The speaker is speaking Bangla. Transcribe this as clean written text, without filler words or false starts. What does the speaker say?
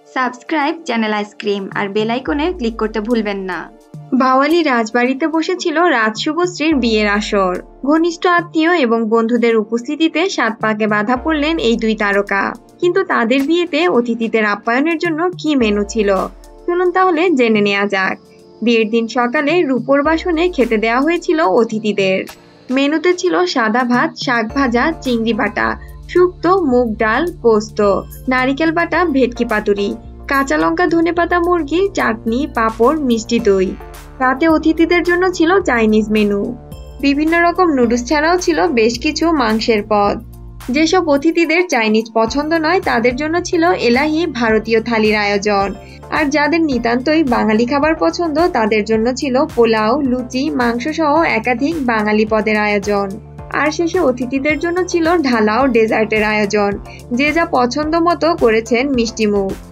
সাবস্ক্রাইব চ্যানেল আইসক্রিম আর বেল আইকনে ক্লিক করতে ভুলবেন না। ভাওয়ালি রাজবাড়িতে বসেছিল রাজ শুভশ্রীর বিয়ের আসর। ঘনিষ্ঠ আত্মীয় এবং বন্ধুদের উপস্থিতিতে সাত পাকে বাধা পড়লেন এই দুই তারকা। কিন্তু তাদের বিয়েতে অতিথিদের আপ্যায়নের জন্য কি মেনু ছিল, চলুন তাহলে জেনে নেওয়া যাক। বিয়ের দিন সকালে রূপোর বাসনে খেতে দেওয়া হয়েছিল অতিথিদের। মেনুতে ছিল সাদা ভাত, শাক ভাজা, চিংড়ি বাটা, শুক্তো, মুগ ডাল, পোস্ত, নারিকেল বাটা, ভেটকি পাতুরি, কাঁচা লঙ্কা, ধনেপাতা, মুরগি, চাটনি, পাঁপড়, মিষ্টি দই। রাতে অতিথিদের জন্য ছিল চাইনিজ মেনু। বিভিন্ন রকম নুডলস ছাড়াও ছিল বেশ কিছু মাংসের পদ। যেসব অতিথিদের চাইনিজ পছন্দ নয় তাদের জন্য ছিল এলাহি ভারতীয় থালির আয়োজন। আর যাদের নিতান্তই বাঙালি খাবার পছন্দ তাদের জন্য ছিল পোলাও, লুচি, মাংস সহ একাধিক বাঙালি পদের আয়োজন। আর শেষে অতিথিদের জন্য ছিল ঢালাও ডেজার্টের আয়োজন। যে যা পছন্দ মতো করেছেন মিষ্টি মুখ।